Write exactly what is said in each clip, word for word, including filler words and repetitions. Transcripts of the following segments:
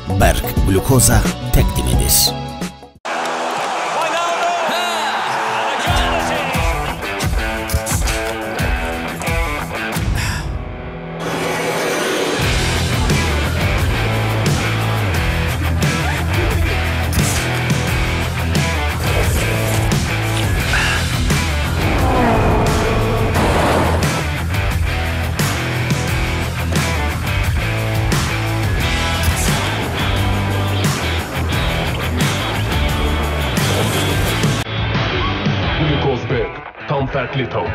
Berk Glukoza təqdim edir. Tam farklı ton.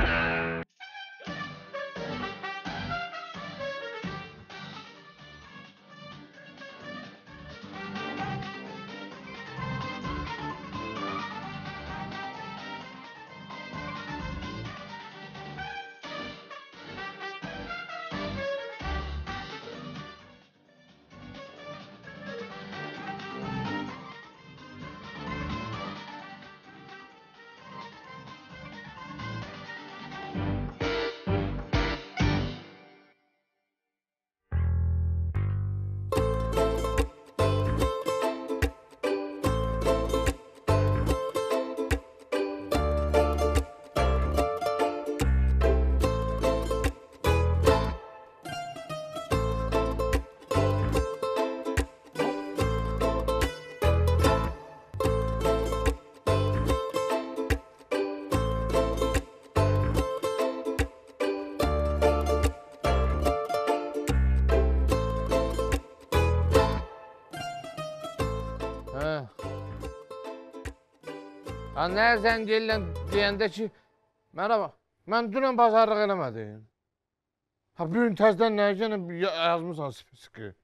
Nə zəng eləyən deyəndə ki, merhaba, mən dünən bazarlıq eləmədim. Ha, bugün təzdən nə gələn yazmışsan sıkı.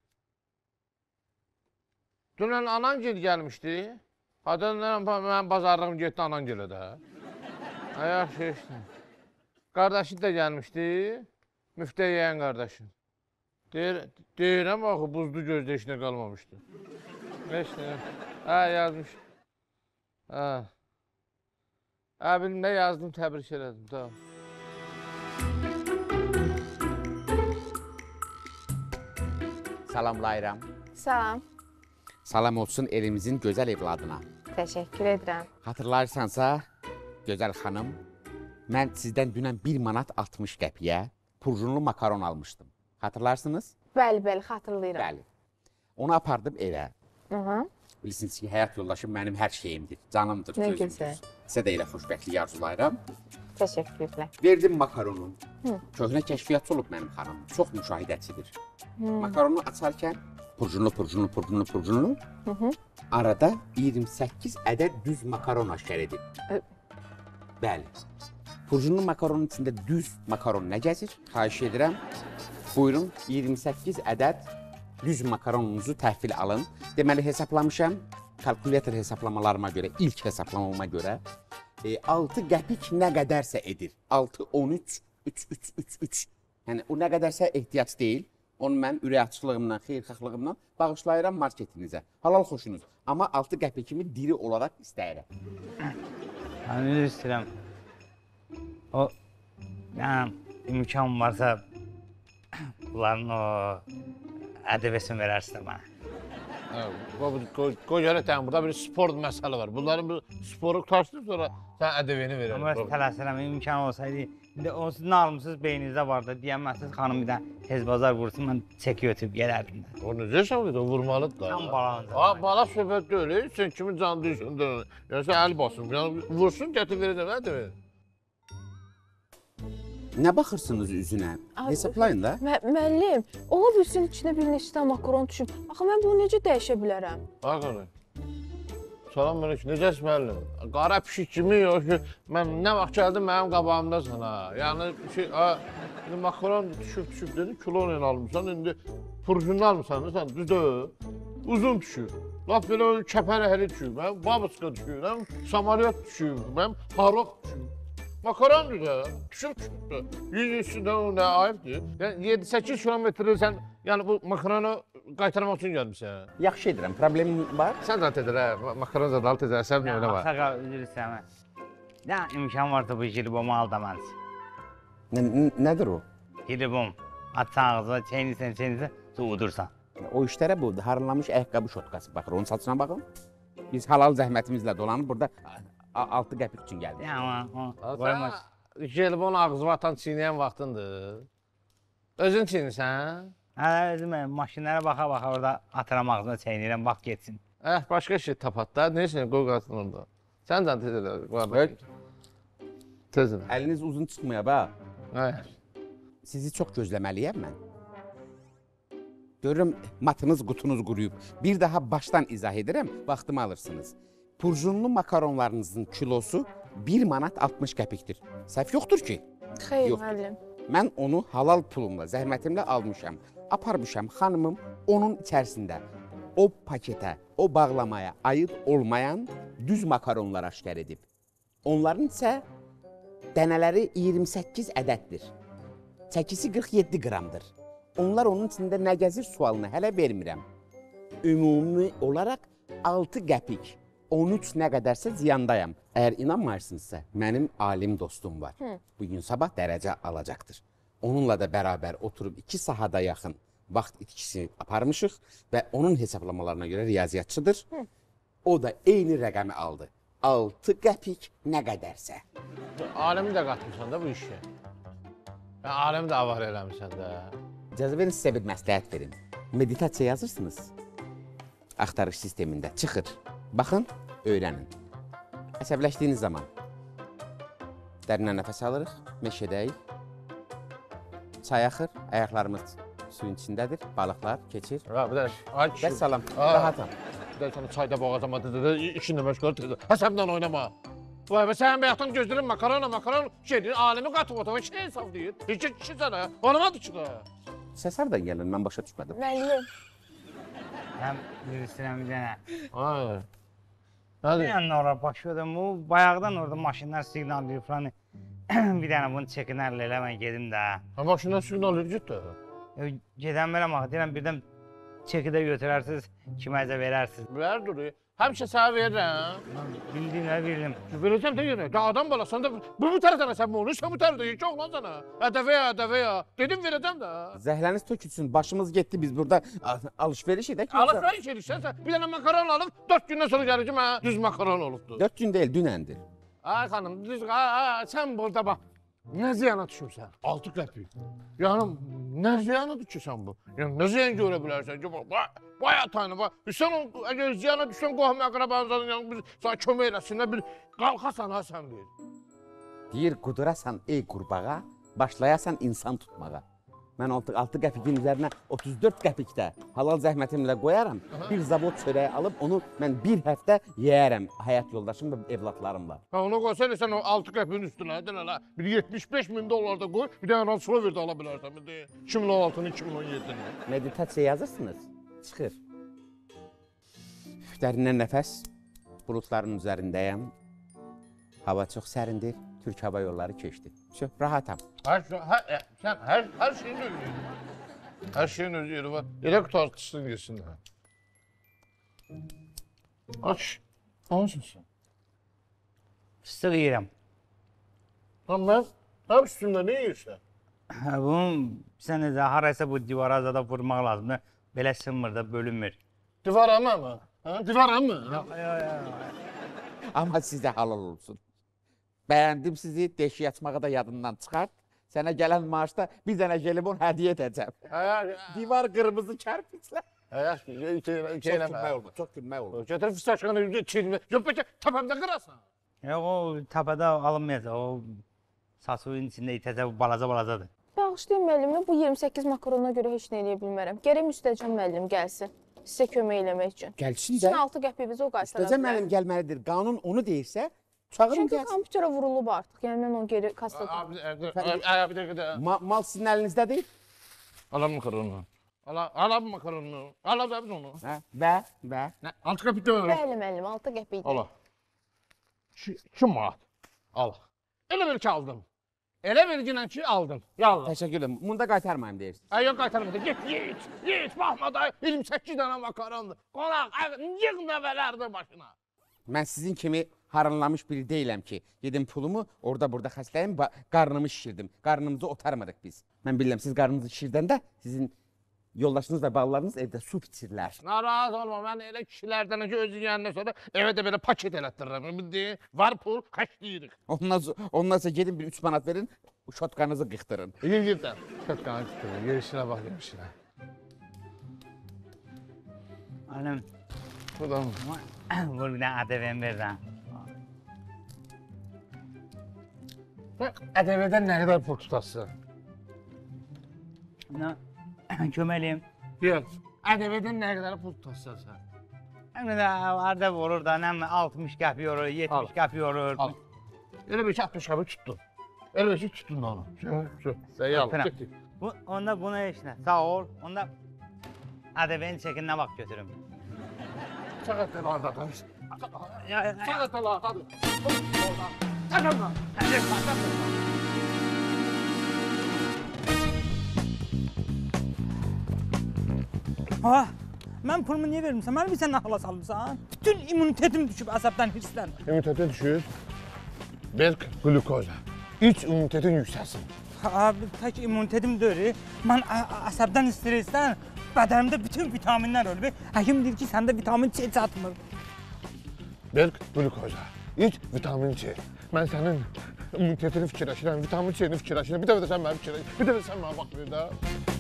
Dünən anan gel gəlmişdi. Hadan mən bazarlığım getdi anan gelə də. Yaxşı, işte. Qardaşı da gəlmişdi. Müftə yeyən qardaşı. Deyirəm, axı, buzlu gözdə işinə qalmamışdı. İşte, hə, yazmış. Hə. Əbimdə yazdım, təbrik elədim, tamam. Salamlayıram. Salam. Salam olsun elimizin gözəl evladına. Təşəkkür edirəm. Hatırlarsansa, gözəl xanım, mən sizdən dünən bir manat altmış qəpiyə purjunlu makaron almışdım. Hatırlarsınız? Bəli, bəli, xatırlayıram. Bəli. Onu apardım evə. Hı -hı. Bilirsiniz ki, həyat yoldaşım mənim hər şeyimdir, canımdır, gözümdür. Ne güzel. Sizə də elə xoşbəxtlik arzulayıram. Təşəkkürlər. Verdim makaronu. Hı. Köhnə kəşfiyyatçı olub mənim xanım. Çox müşahidəçidir. Makaronu açarkən purjunlu, purjunlu, purjunlu, purjunlu. Hı -hı. Arada iyirmi səkkiz ədəd düz makaron aşkar edib. Ö Bəli. Purjunlu makaronun içində düz makaron nə gəzir? Xahiş edirəm. Buyurun, iyirmi səkkiz ədəd düz makaronunuzu təhvil alın. Deməli, hesaplamışam. Kalkulyator hesaplamalarıma görə, ilk hesaplamama görə e, altı qəpik nə qədərsə edir. altı, on üç, üç, üç, üç, üç. Yəni, o nə qədərsə ehtiyac deyil. Onu mən ürək açıqlığımdan, xeyirxahlığımdan bağışlayıram marketinizə. Halal xoşunuz. Amma altı qəpikimi diri olaraq istəyirəm. Mən üzr istəyirəm. O, yəni, imkan varsa bunların o ədəbəsini verərsin mənə. Qoy görə təyəm, burada bir spor məsələ var. Bunların bir sporu qutarsın, sonra sən ədəbini verər. Amma tələsirəm, imkan olsaydı, indi onsuz nə almışsınız beyninizdə vardı, deyəməzsiniz, xanım bir də tez bazar vursun, mən çeki ötüb gələrdim. O necə şəvqət, o vurmalıdır da. Tam balanca. Bala söhbət deyil, sən kimin canı düşündür, yəni sən əl basın, vursun, gətir verəcəm, nə demir? Nə baxırsınız üzünə? Hesablayın da. Müəllim, ola bilsin içinə bir neçə makaron düşüb. Axı, mən bunu necə dəyişə bilərəm? Bax, qarı. Salam mənək, necəsin müəllim? Qara pişik kimi yox ki, mən nə vaxt gəldim mənim qabağımdasan ha. Yəni, şey, makaron düşüb, düşüb dedi, kilonu almışsan, indi purjunlu almışsan, sən düzdür, uzun düşüb. Laf belə kəpər əhəli düşüb, babuska düşüb, samaryat düşüb, harok düşüb. Makarondur da, düşüb düşüb. yüz üstündə o nə ayıbdır. Yəni, yeddi səkkiz kilometrə sən, yəni bu makaronu qaytarmaq üçün gəlmişsən. Yaxşı edirəm, problemin var. Sən zat edir, hə, makaron zat alt edir, sən nə var? Asaqa, üzr istəyəm. Nə imkan varsa bu jilibomu al da mənsin. Nədir o? Jilibom, atsan ağzına, çeynirsən, çeynirsən, su udursan. O işlərə bu harlanmış ayaqqabı şotkası baxır. Onun satışına baxın. Biz halal zəhmətimizlə dolanıb burada altı qəpik üçün gəldik. Amma qoymaz. Jelibon ağzıma atan çiynəyən vaxtındır. Özün çiynirsən? Hə, özüm maşinlərə baxa-baxa orada atıram ağzına çeynirəm, bax getsin. Eh, başqa şey tapat da. Neysə, qoy qalsın orada. Sən can tez elə. Evet. Tez elə. Əliniz uzun çıxmaya bax. Hə. Sizi çox gözləməliyəm mən. Görürüm, matınız, qutunuz quruyub. Bir daha başdan izah edirəm, vaxtımı alırsınız. Purjunlu makaronlarınızın kilosu bir manat altmış qəpikdir. Səhv yoxdur ki? Xeyr, Yox. müəllim. Mən onu halal pulumla, zəhmətimlə almışam. Aparmışam xanımım onun içərisində. O paketə, o bağlamaya aid olmayan düz makaronlar aşkar edib. Onların isə dənələri iyirmi səkkiz ədəddir. Çəkisi qırx yeddi qramdır. Onlar onun içində nə gəzir sualını hələ vermirəm. Ümumi olaraq altı qəpik, on üç nə qədərsə ziyandayam. Əgər inanmayırsınızsa, mənim alim dostum var. Bugün sabah dərəcə alacaqdır. Onunla da bərabər oturub iki sahada yaxın vaxt itkisi aparmışıq və onun hesablamalarına görə riyaziyyatçıdır. O da eyni rəqəmi aldı. altı qəpik nə qədərsə. Alimi də qatmışsan da bu işə. Yəni, alimi də avar eləmişsən də. İcazə verin sizə bir məsləhət verin. Meditasiya yazırsınız. Axtarış sistemində çıxır. Baxın, öyrənin. Əsəbləşdiyiniz zaman dərindən nəfəs alırıq, meşədəyik. Çay axır, ayaqlarımız suyun içindədir, balıqlar keçir. Ha, bir də, ay kişi. Və salam, Aa. rahatam. Bir də sana çayda boğazama dedi, işinlə məşğul dedi. Həsəbdən oynama. Vay be, sən bayaqdan gözlərin makarona, makaron şeydir, alimi qatıb otağa şey hesab deyir. Heç kişi sənə, anlamadı ki da. Səs hardan gəlir, mən başa düşmədim. Müəllim. Həm bilirsinəm bir dənə. Ay. Nədir? Yəni ora başladım, bu bayaqdan orada maşınlar siqnallıyır falan. Bir dənə bunu çekin əllə elə, mən gedim də. Ha, maşından siqnal edir də. Gedən verəm axı, deyirəm birdən çeki də götürərsiniz, kiməzə verərsiniz. Ver duruyor. Həmişə sənə verirəm. Bildim də bildim. Verəcəm də yenə. Ya adam balasan da bu bu tərəfdən sən bunu, sən bu tərəfdən heç oğlan sənə. Ədəvə ya, ədəvə ya. Dedim verəcəm də. Zəhləniz tökülsün, başımız getdi, biz burada alış-veriş edək. Alış-veriş edirsən sən. Bir dənə makaron alıb, dörd gündən sonra gəlir ki, mənə düz makaron olubdu. dörd gün deyil, dünəndir. Ay xanım, düz, ha, sən burada bax. Nə ziyana düşürsən? altı qəpik. Yəni, nə ziyana düşürsən bu? Yəni, nə ziyan görə bilərsən ki, bax, vay atayını, bax. Sən o, əgər ziyana düşsən, qohum əqrabanızdan, yəni, biz sana kömək eləsinlər, bir qalxasan ha sən deyir. Deyir, qudurasan ey qurbağa, başlayasan insan tutmağa. Mən altı qəpikin üzərinə otuz dörd qəpikdə halal zəhmətimlə qoyaram. Bir zavod çörəyi alıb onu mən bir həftə yeyərəm həyat yoldaşım və evlatlarımla. Ha, onu qoysan, sən o altı qəpiyin üstünə, dən elə, bir yetmiş beş min dollar da qoy, bir dənə ransıla verdə ala bilərsən, bir deyil. iki min on altını, iki min on yedini. Meditasiya yazırsınız, çıxır. Dərindən nəfəs, buludların üzərindəyəm. Hava çox sərindir, Türk Hava Yolları keçdi. Çox rahatam. Hər, hər, sən hər, hər şeyin özü yeri. Hər şeyin özü yeri var. Elə qutartışsın yesinlər. Aç. Ansın sən. Fıstıq yeyirəm. Lan mən, həm üstümdə nə yeyirsən? Hə, bunu sən necə, haraysa bu divara zada vurmaq lazımdır. Belə sınmır da, bölünmür. Divara mı? Ha, divara mı? Yox, yox, yox. Amma sizə halal olsun. Bəyəndim sizi, deşik açmağı da yadından çıxart. Sənə gələn maaşda bir dənə jelibon hədiyyə edəcəm. Hə, Divar qırmızı kərpiçlə. hə, Çox gülmək olur, çox gülmək olur. Gətir fıstaqanı çiğnə. Yox, bəlkə təpəmdə qırasan. Yox, o təpədə alınmayacaq, o sasuyun içində itəcək, balaca-balacadır. Bağışlayın müəllimə, bu iyirmi səkkiz makarona görə heç nə eləyə bilmərəm. Gərək Müstəcan müəllim gəlsin, sizə kömək eləmək üçün. Gəlsin də. Sizin altı qəpiyinizi o qaytara Müstəcan müəllim gəlməlidir. Qanun onu deyirsə, çağırın Çünki gəlsin. kompüterə vurulub artıq, yəni mən onu geri kastada. Abi, bir dəqiqə də. Ma mal sizin əlinizdədir. Alam makaronunu. Ala, alam makaronunu. Ala da biz onu. Hə? Və, və. Nə? Altı qəpik də verir. Bəli müəllim, altı qəpiydi. Ala. iki manat. Al. Elə bil ki aldım. Elə bilginlə ki aldım. Yallah. Təşəkkür edirəm. Bunda qaytarmayım deyirsiniz. Ay yox qaytarmadı. Get, yet, yet. Baxma da iyirmi səkkiz dənə makarondur. Qonaq, yığ nəvələrdir başına. Mən sizin kimi harınlamış biri deyiləm ki, gedim pulumu orada burada xəstəyim, qarnımı şişirdim. Qarnımızı otarmadıq biz. Mən bilirəm, siz qarnınızı şişirdəndə sizin yoldaşınız və balalarınız evdə su içirlər. Narahat olma, mən elə kişilərdən ki, özü yəndən sonra evə də belə paket elətdirirəm. Bildiyin, var pul, kaçlayırıq. Ondan, ondan sonra gedin bir üç manat verin, şotkanızı qıxdırın. Gir girdən. Şotkanı qıxdırın, yerişinə bax, yerişinə. Annem, Bu da mı? vur bir dənə A T V-mi verirəm. Ə T V-dən nə qədər pul tutasın? Nə? Köməliyim. Yox, Ə T V-dən nə qədər pul tutasın sən? Həmin də arada vurur da, nə altmış qəpi yorur, yetmiş qəpi yorur. Al. Elə bir ki, altmış qəpi tutdun. Elə bir ki, tutdun onu. Sən yal, getdik. Bu, onda buna heç nə, sağ ol. Onda A T V-nin çəkin nə vaxt götürüm? Çaqat elə ardadan. Ya, ya, Çaqat elə ardadan. Çaqatma. Ha, mən pulumu niyə vermirsən? Məni bir sən nə hala salırsan? Bütün immunitetim düşüb əsəbdən, hirslən. İmmuniteti düşür. Berk glukoza. İç immunitetin yüksəlsin. Ha, tək immunitetim deyil. Mən əsəbdən, stressdən bədənimdə bütün vitaminlər ölüb. Həkim deyir ki, səndə vitamin C çatmır. Berk glukoza. İç vitamin C. Mən sənin immunitetini fikirləşirəm, vitamin C-ni fikirləşirəm. Bir dəfə də sən mənə fikirləşirəm. Bir dəfə də sən mənə bax bir də.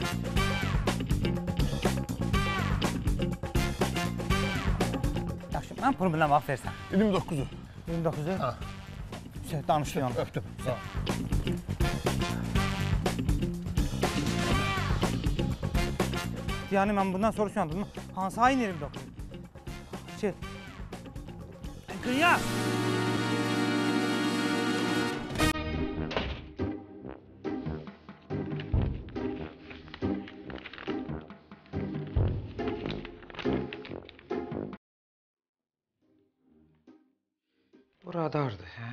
Yaxşı, mən pulumu nə vaxt versən? iyirmi doqquzu. iyirmi doqquzu? Ha. Şey, danışıyorum. Öpdüm. Sağ ol. Yəni mən bundan soruşuyorum. Hansı ayın iyirmi doqquzu? Şey. Qıya! Bu radardır, hə?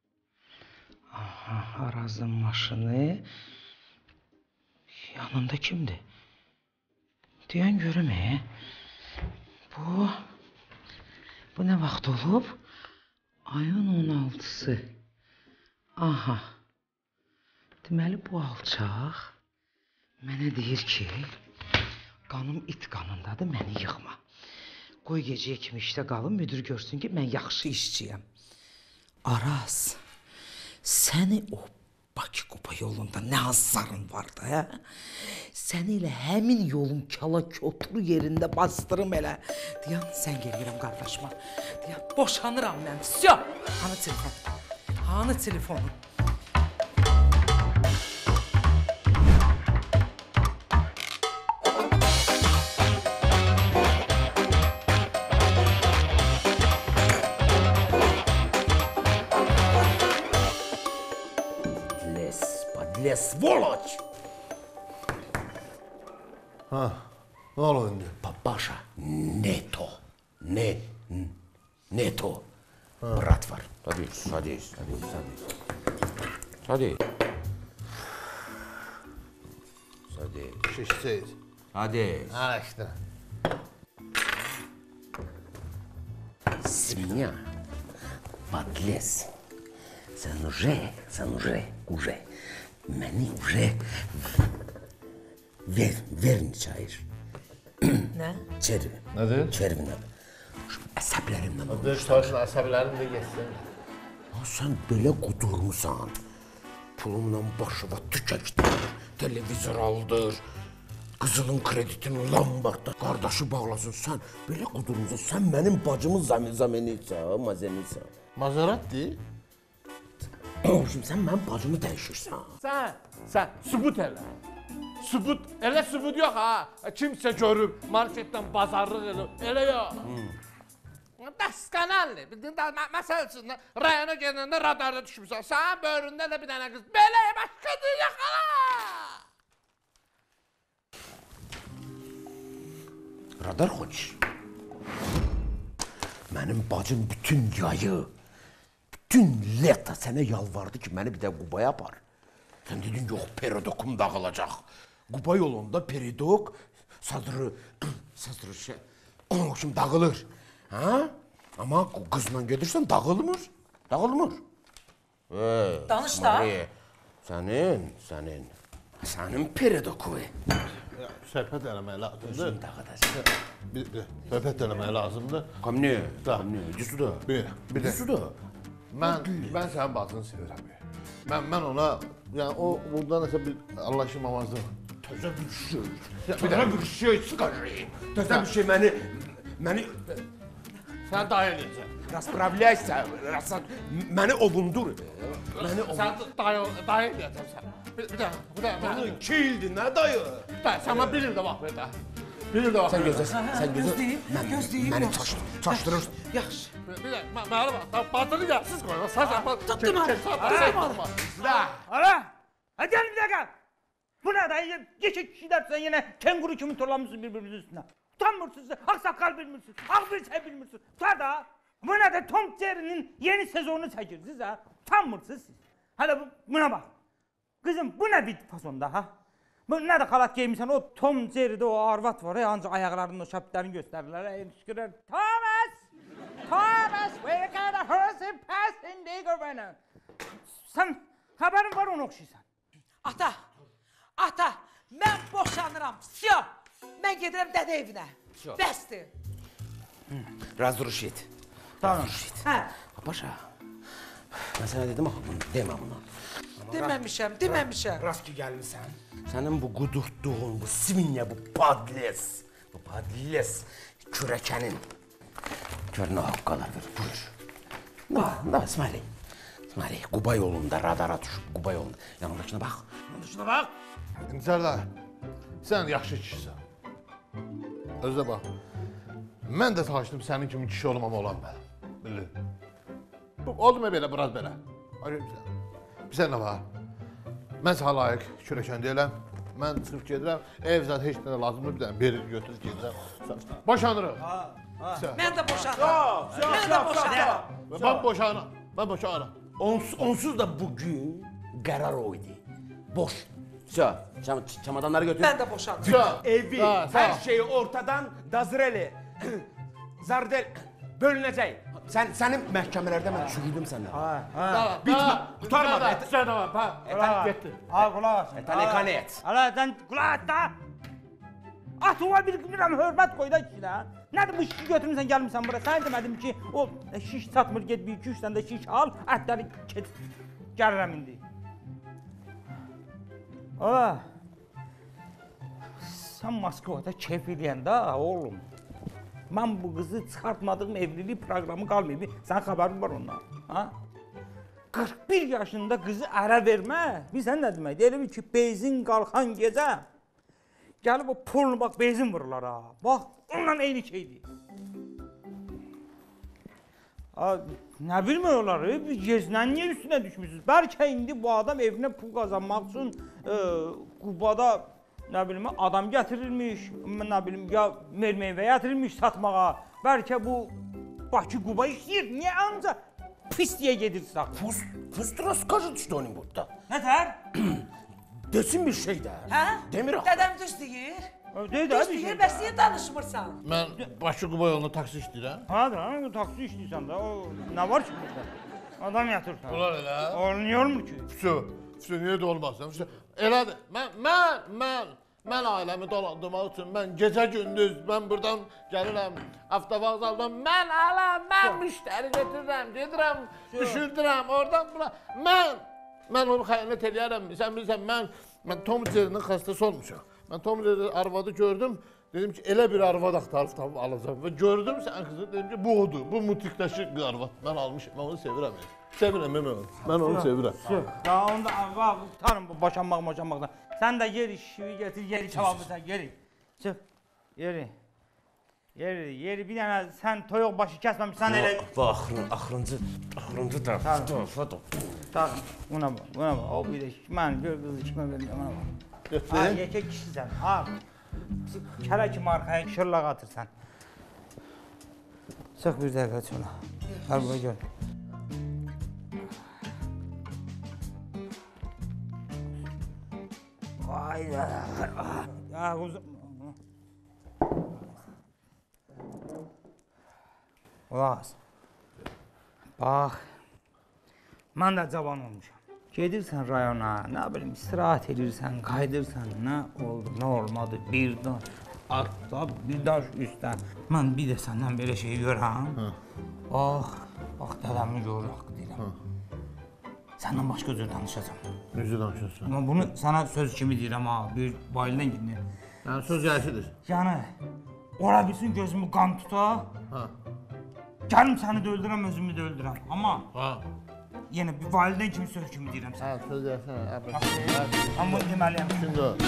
Aha, Arazın maşını. Yanında kimdir? Deyən görüm, hə? Bu... Bu nə vaxt olub? Ayın on altısı. Aha. Deməli, bu alçaq mənə deyir ki, qanım it qanındadır, məni yıxma. Qoy gecəyə kimi işdə qalın, müdür görsün ki, mən yaxşı işçiyəm. Araz, səni o Bakı Kupa yolunda nə azarın vardı, hə? Səni elə həmin yolun kala köprü yerində bastırım elə. Deyən, sən gelirəm qardaşıma. Deyən, boşanıram mən. Syo! Hanı telefon? Hanı telefonu? Le svoloç! Ha, nə olur indi? Papaşa, neto. Ne, neto. Brat var. Hadi, hadi, hadi, hadi. Hadi. Hadi. Şişsəyiz. Hadi. Ha, işte. С меня подлез. Sən уже, sən уже, уже. Məni уже ver, verin çayır. Nə? Çervi. Nədir? Çervinə. Şu əsəblərimdən olur. Döş taşın əsəblərini də geçsin. Ha, sən belə qudurmusan. Pulumla başıva tükəkdir, televizor aldır. Qızılın kreditini Lombardda qardaşı bağlasın. Sən belə qudurmusan. Sən mənim bacımın zaminizsən, mazenizsən. Mazeratdir. Şimdi sən mənim bacımı dəyişirsən. Sən, sən sübut elə. Sübut, elə sübut yox ha. Kimsə görüb, marketdən bazarlıq elə, elə yox. Daskanalli, bildin, məsəl üçün, rayona gedəndə radarda düşmüsən. Sənin böyründə də bir dənə qız, belə başqadır, yaxala! Radar xoç. Mənim bacım bütün yayı, bütün leta sənə yalvardı ki, məni bir də Qubaya apar. Sən dedin, yox, peridokum dağılacaq. Quba yolunda peridok, sadrı, sadrı şey, şimdi dağılır. Ha? Ama qızla gedirsən dağılmır, dağılmır. Hey, Danış da. Marie, sənin, sənin, sənin peridoku. söhbət eləmək lazımdır. Özün dağıdasın. Bir, bir, söhbət eləmək lazımdır. Komni, Da. komni, cüsüdü. Bir, bir də. Cüsüdü. Mən, mən sənin bacını sevirəm. Mən, mən ona, yəni o, burada nəsə bir anlaşılmamazlıq. Təzə bir şey. Bir Təzə də- bir şey çıxarayım. Təzə bir şey məni, məni Sən dayı eləyəcəksən. raspravляйся, rasa, məni ovundur. Məni ovundur. Sən dayı, dayı eləyəcəksən. Bir, bir də, bir də, mən, Bunun iki ildir, nə dayı? dayı, sən mənə bir il də vaxt ver də. Bir il də vaxt Sən ver də. gözləsən, sən gözlə. gözləyim, Mən- gözləyim, Məni yaxşı. çaş, çaşdırırsan. Yaxşı. Bir, bir də, mən, mənə bax, da, bacını yapsız qoyma. Sən sən, bak, Tuttum abi, tuttum abi. Ala! Hadi gel bir dakika. Bu ne dayı? Geçik kişi dersen yine kenguru kimi turlamışsın birbirinizin üstüne. Utanmırsınız, aksakal bilmirsiniz, ak bir şey bilmirsiniz. Tutar da. Bu ne de Tom Jerry'nin yeni sezonunu çekirsiniz ha. Utanmırsınız siz. Hadi bu, buna bak. Kızım bu ne bir fasonda ha? Bu ne de kalat giymişsen o Tom Jerry'de o arvat var ya ancak ayaklarının o şapitlerini gösterirler. Enişkiler. Thomas! Thomas! Where can a horse pass in the governor? Sen haberin var onu okşuysan. Ata, ata, mən boşanıram. Syo, mən gedirəm dədə evinə. Bəsdir. Razruş et. Tamam. Hə, Paşa, mən sənə dedim axı bunu, demə bunu. deməmişəm, deməmişəm. Rast ki gəlmisən. Sənin bu qudurtduğun, bu svinya, bu padles, bu padles kürəkənin. Gör nə haqqalar ver, buyur. Nə, nə, İsmail. İsmail, Quba yolunda radara düşüb, Quba yolunda. Yanındakına bax, yanındakına bax. İntisar da, sən yaxşı kişisən. Özdə bax, mən də çalışdım sənin kimi kişi olmam olan mən. Bilir. Bu, oldu mu belə, biraz belə. Acayip bir sən nə var? Mən sənə layiq kürəkən deyiləm. Mən sırf gedirəm, ev zat heç nə lazımdır, bir dənə beri götürüb gedirəm. Boşanırıq. Mən də boşanıram. Mən də boşanıram. Mən boşanıram. Mən boşanıram. Onsuz, onsuz da bugün qərar o idi. Boş. Sö, çam çamadanları götür. Mən də boşanıram. Sağ. Evi, Ha, sağ ol. hər şeyi ortadan dazreli, zardel bölünəcək. Sən sənin məhkəmələrdə mən çürüdüm səndən. Bitmə, qurtarmadı. Sən də var, ha, Kulak getdi. Ha kulak. Etən ekanət. Ala sen kulak at da. Atıma bir bilirəm hörmət qoy da kişilə. Nədir bu şişi götürmüsən gəlmirsən bura? Sən demədim ki o şiş satmır get bir iki üç dənə də şiş al, ətləri ket. Gəlirəm indi. Aa. Sən Moskvada keyf eləyəndə oğlum. Mən bu qızı çıxartmadığım evlilik proqramı qalmayıb. Sən xəbərin var ondan. Ha? qırx bir yaşında qızı ərə vermə. Bilsən nə deməkdir? Elə bil ki, benzin qalxan gecə gəlib o pulunu bax benzin vururlar ha. Bax, onunla eyni şeydir. Ha, nə bilmiyorlar, bir gezdən niyə üstünə düşmüşsünüz? Bəlkə indi bu adam evinə pul qazanmaq üçün e, Qubada nə bilim adam gətirilmiş, nə bilim ya mermeyvə gətirilmiş satmağa. Bəlkə bu Bakı Quba işləyir. Niyə ancaq pis diye gedirsin aklına? Pust, pust скажет, что он burada. Nətər? Desin bir şey də. Hə? Demir axı. Dədəm düz deyir. Deyir də Düz bir deyir, şey. bəs niyə danışmırsan? Mən Bakı Quba yolunda taksi işləyirəm. Ha da, bu taksi işləyirsən də, o nə var ki burada? Adam yatırsan. Olar elə. Olmuyor mu ki? Füsü, füsü niyə də olmasın? Füsü, elədir. Mən, mən, mən, mən ailəmi dolandırmaq üçün, mən gecə gündüz, mən buradan gəlirəm, avtovağzaldan, mən alam, mən müştəri götürürəm, gedirəm, düşürdürəm, oradan bura. Mən, mən onu xəyanət edərəm, sən bilirsən, mən, mən Tom Jerry'nin xəstəsi olmuşam. Mən Tom Jerry arvadı gördüm, dedim ki, elə bir arvad axtarıb tapıb alacağım və gördüm sən qızı, dedim ki, bu odur, bu mutikləşik bir arvad. Mən almışam, mən onu sevirəm. Sevirəm, mən onu, mən onu sevirəm. Ya onda bax, tutarım bu boşanmaq, boşanmaqdan. Sən də yeri şişivi getir, yeri kebabı sən, yeri. Çıx, yeri. Yeri, yeri bir dənə sən toyuq başı kəsməmişsən elə. Bu axırın, axırıncı, axırıncı da. Foto. Tax, buna bax, buna bax. O bir də mən gör qızı kimə vermirəm, buna bax. Ha, yekə kişisən, ha. Kələ kimi arxaya şırlaq atırsan. Çıx bir dəqiqə şuna. Gəl bura gör. Vay da. Ya uzun. Ulan. Bax. Mən də cavan olmuşam. Gedirsən rayona, nə bilim, istirahat edirsən, qaydırsan, nə oldu, nə olmadı, bir daş atla, bir daş üstdən. Mən bir də səndən belə şey görəm. Oh, bax, dədəmi görür haqqı deyirəm. Səndən başqa cür danışacam. Necə danışırsan? Amma bunu sənə söz kimi deyirəm ha, bir bayıldan kimi. Yəni söz gəlişidir. Yəni, ola bilsin gözümü qan tuta. Ha. Gəlim səni də öldürəm, özümü də öldürəm. Amma Ha. yenə bir valideyn kimi söz kimi deyirəm sənə. Ha, söz gəlişinə. Amma bunu deməliyəm. Şimdi o.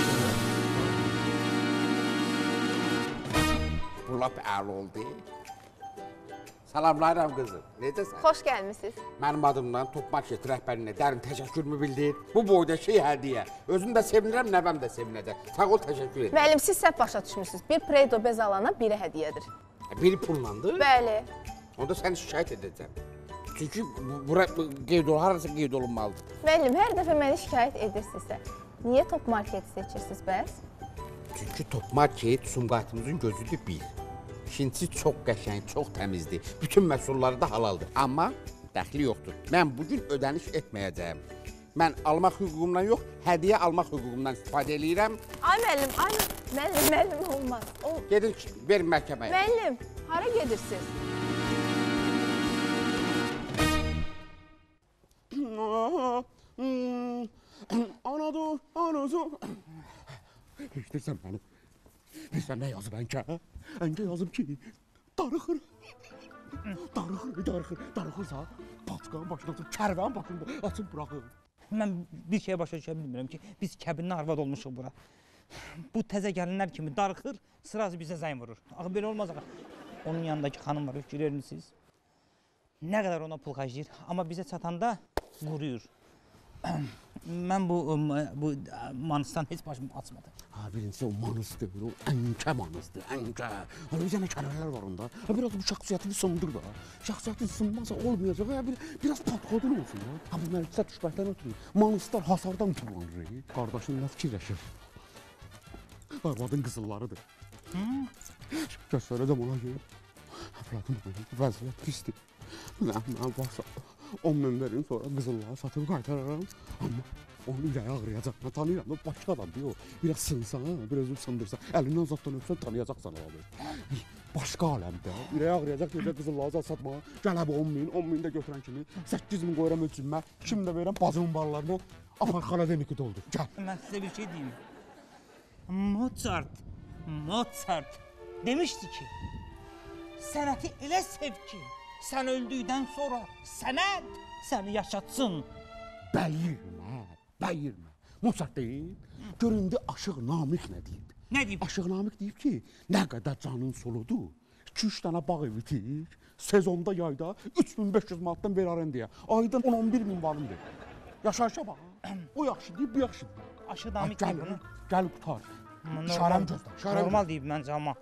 Bu lap əl oldu. Salamlayıram qızım. Necəsən? Xoş gəlmisiniz. Mənim adımdan Top Market rəhbərinə dərin təşəkkürümü bildir. Bu boyda şey hədiyyə. Özüm də sevinirəm, nəvəm də sevinəcək. Sağ ol, təşəkkür edirəm. Müəllim, siz səhv başa düşmüsünüz. Bir Preydo bez alana biri hədiyyədir. Biri pullandı. Bəli. Onda səni şikayət edəcəm. Çünki bu- bura bu qeyd ol, harasa qeyd olunmalıdır. Müəllim, hər dəfə məni şikayət edirsinizsə, niyə Top Marketi seçirsiniz bəs? Çünki Top Market Sumqayıtımızın gözüdür bir. İkincisi çox qəşəng, çox təmizdir. Bütün məhsulları da halaldır. Amma dəxli yoxdur. Mən bugün ödəniş etməyəcəyəm. Mən almaq hüququmdan yox, hədiyyə almaq hüququmdan istifadə edirəm. Ay müəllim, ay müəllim, müəllim olmaz. O, Gedin, verin məhkəməyə. müəllim, hara gedirsiniz? Anadır, anadır. İştirsən məni. Bilsən nə yazıb ənkə? Ənkə yazıb ki, darıxır. Darıxır, darıxır, darıxırsa, paçkanın başına açıb, kərvənin başında açıb bıraxır. Mən bir şey başa düşə bilmirəm ki, biz kəbinlə arvad olmuşuq bura. Bu təzə gəlinlər kimi darıxır, sırası bizə zəng vurur. Axı belə olmaz axı. Onun yanındakı xanım var, görür müsünüz? Nə qədər ona pul xərcləyir, amma bizə çatanda vuruyur. Mən bu, bu manısdan heç başım açmadı. Ha, birincisi o manızdır, o ənkə manızdır, ənkə. Hani bir dənə kərələr var onda. Ha, biraz bu şəxsiyyətini sındır da. Şəxsiyyətin sınmazsa olmayacaq. Ha, bir, biraz patqodun olsun ya. Ha, bu mərkizə düşbəkdən ötürür. Manızlar hasardan kullanır. Qardaşın nə fikirləşir? Arvadın qızıllarıdır. Göstərəcəm ona ki, əvladım mənim vəziyyət pisdir. Mən, mən varsa on min verin, sonra qızılları satıb qaytararam. Amma onun ürəyi ağrıyacaq. Mən tanıyıram, o başqa adam deyil o. Biraz sınsan, biraz özü sındırsan, əlindən zatdan öpsən tanıyacaqsan abi. Başqa aləmdə, ürəyi ağrıyacaq deyəcək qızılları satmağa. Gəl abi on min, on min də götürən kimi, səkkiz min qoyuram ölçünmə, kim də verirəm bazımın barlarını, apar xalademiki doldur. Gəl. Mən sizə bir şey deyim. Mozart, Mozart demişdi ki, sənəti elə sev ki, sən öldükdən sonra sənət səni yaşatsın. Bəyirmə, bəyirmə. Mozart deyib, göründü Aşıq Namiq nə deyib? Nə deyib? Aşıq Namiq deyib ki, nə qədər canın soludur, iki üç dənə bağ evi itir, sezonda yayda üç min beş yüz manatdan verərən deyə, aydan on on bir min varım deyib. Yaşayışa bax, o yaxşı deyib, bu yaxşı deyib. Aşıq Namiq deyib bunu. Gəl qutar. Normal, İşarəm gözlə, işarəm normal deyib məncə amma.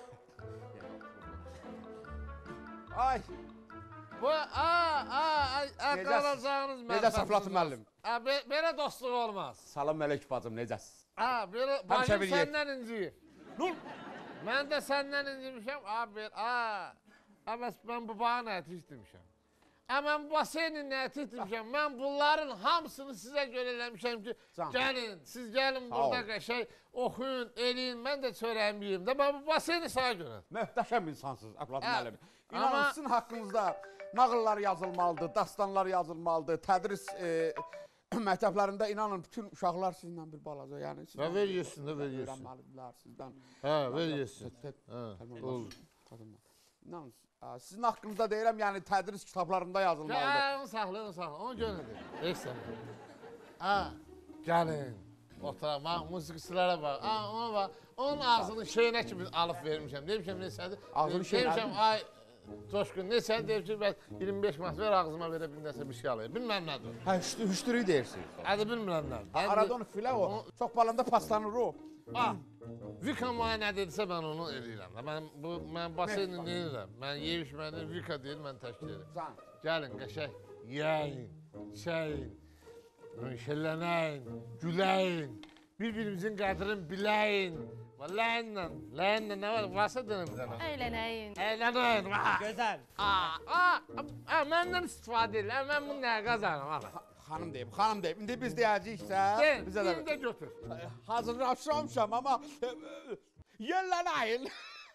Ay, Bu, a, a, a, qalacağınız mənim. necə Səflat müəllim? A, be, belə dostluq olmaz. Salam Mələk bacım, necəsiz? A, belə, Həmişə bacım bir yer. səndən inciyir. Dur, mən də səndən incimişəm. A, bir, a, a, bəs mən bu bağın əti istemişəm. A, mən bu baseynin əti istemişəm. Mən bunların hamısını sizə görə eləmişəm ki, Can. gəlin, siz gəlin Sağ ol. burada qəşəng oxuyun, eləyin, mən də çörəyimi yiyeyim də. Mən bu baseyni sana görə. Möhtəşəm insansınız Əflat Hə, müəllim. İnanın amma- sizin haqqınızda nağıllar yazılmalıdır, dastanlar yazılmalıdır, tədris e, məktəblərində inanın bütün uşaqlar sizinlə bir balaca, yəni Və ver yesin də, ver yesin. öyrənməlidirlər sizdən. Hə, ver yesin. Hə, olur. İnanın, a, sizin haqqınızda deyirəm, yəni tədris kitablarında yazılmalıdır. Hə, onu saxla, onu saxla. Onu görmədi. Heç sən. Ha, gəlin. Oturaq, musiqiçilərə bax. Ha, ona bax. Onun ağzını şeyinə kimi alıb vermişəm. Demişəm, neçədir? Ağzını şeyinə Demişəm, ay, Coşqun, neçədir? Deyib ki, bəs iyirmi beş manat ver ağzıma verə bir nəsə bir şey alayım. Bilməm nədir. Hə, hüştü, hüştürüyü deyirsiniz. Hadi bilmirəm nədir. Ha, Arada onu filə o, çox balanda paslanır o. Ha, Vika mənə nə dedirsə mən onu eləyirəm. Mən bu mən baseyni nə edirəm? Mən yeyişməni Vika deyil, mən təşkil edirəm. Sən. Gəlin qəşəng yeyin, çəyin, şəllənəyin, güləyin, bir-birimizin qədrini biləyin. Ləyinlə, ləyinlə nə var? Varsa dönəm bir dənə. Əylənəyin. Əylənəyin, va. Gözəl. Aa, aa, aa, məndən istifadə edirlər. Mən bunu nəyə qazanım? Ala. xanım deyib, xanım deyib. İndi biz deyəcəyiksə, Gel, bizə də bir de götür. hazırlaşmışam amma yellənəyin.